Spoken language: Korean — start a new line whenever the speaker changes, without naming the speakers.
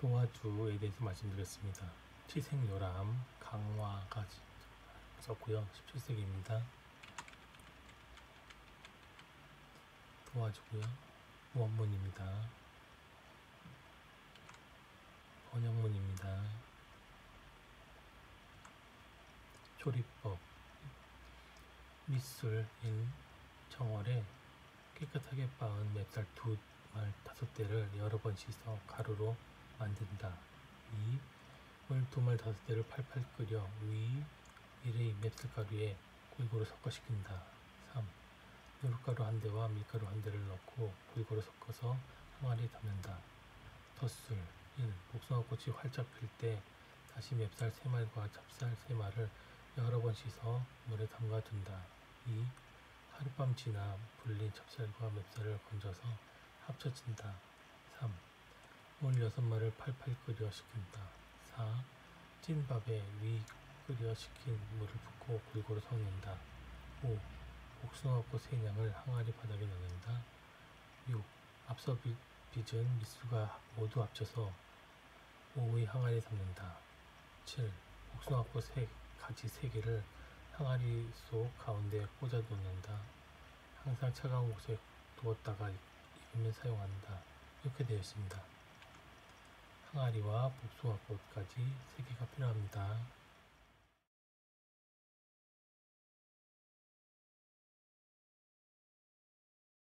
도화주에 대해서 말씀드렸습니다. 치생요람, 강화가 썼고요. 17세기입니다. 도화주고요. 원문입니다. 번역문입니다. 조리법 밑술 1. 청월에 깨끗하게 빻은 맵쌀 2말 5대를 여러 번 씻어 가루로 만든다. 2. 물 2말 5대를 팔팔 끓여 위 1의 맵쌀가루에 골고루 섞어 식힌다. 3. 누룩가루 1대와 밀가루 1대를 넣고 골고루 섞어서 항아리에 담는다. 덧술 1. 복숭아꽃이 활짝 필 때 다시 맵쌀 3말과 찹쌀 3말을 여러 번 씻어 물에 담가 둔다. 2. 하룻밤 지나 불린 찹쌀과 맵쌀을 건져서 합쳐진다. 3. 물 6말을 팔팔 끓여 식힌다. 4. 찐 밥에 위 끓여 식힌 물을 붓고 골고루 섞는다. 5. 복숭아꽃 3냥을 항아리 바닥에 넣는다. 6. 앞서 빚은 밑술과 모두 합쳐서 5의 항아리에 담는다. 7. 복숭아꽃 가지 3개를 항아리 속 가운데에 꽂아 놓는다. 항상 차가운 곳에 두었다가 익으면 사용한다. 이렇게 되어 있습니다. 항아리와 복숭아꽃까지 3개가 필요합니다.